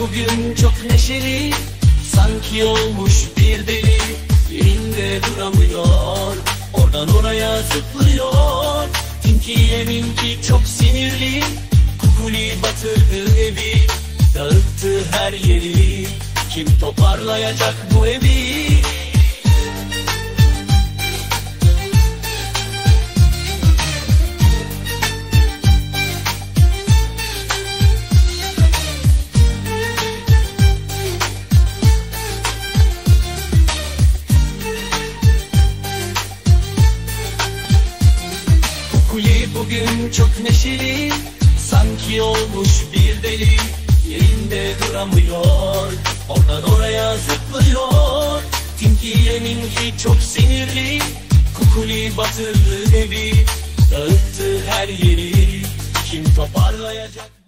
bugün çok neşeli, sanki olmuş bir deli. Yerinde duramıyor, oradan oraya zıplıyor. Tinky Winky çok sinirli, Kukuli batırdı evi, dağıttı her yeri. Kim toparlayacak bu evi? Kukuli bugün çok neşeli, sanki olmuş bir deli. Yerinde duramıyor, oradan oraya zıplıyor. Tinky Winky çok sinirli, Kukuli batırdı evi, dağıttı her yeri. Kim toparlayacak?